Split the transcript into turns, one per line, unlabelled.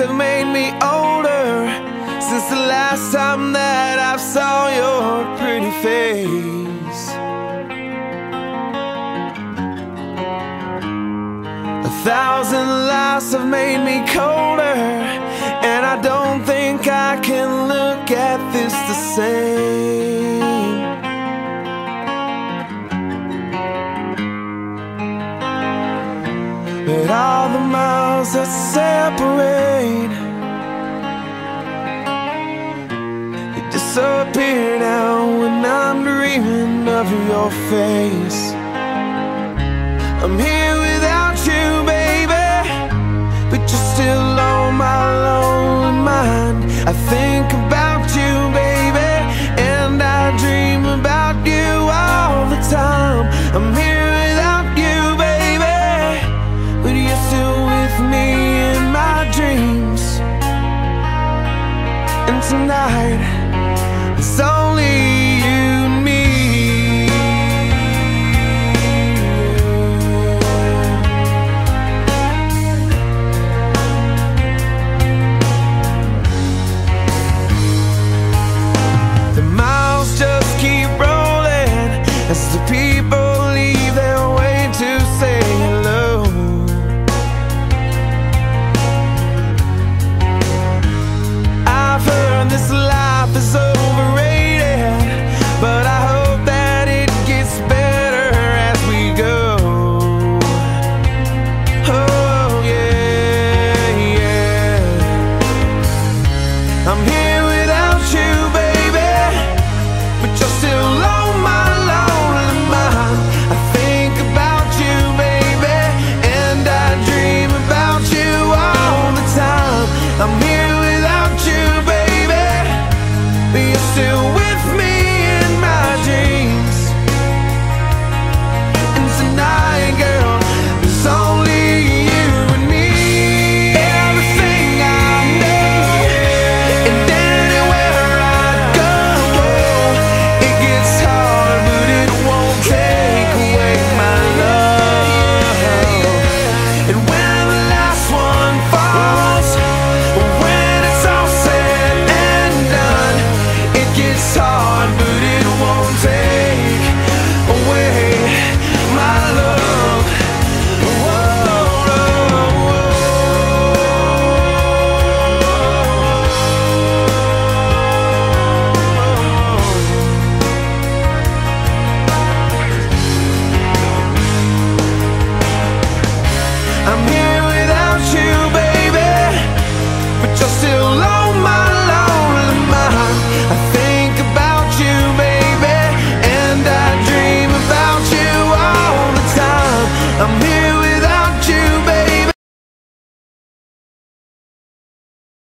have made me older since the last time that I saw your pretty face. 1,000 lies have made me colder, and I don't think I can look at this the same. But all the miles that separate, they disappear now when I'm dreaming of your face. I'm here without you, baby, but you're still on my lonely mind. I think about you, baby, and I dream about you all the time. I'm here without you, baby, but you're still with me in my dreams. And tonight, it's only you and me. The miles just keep rolling as the people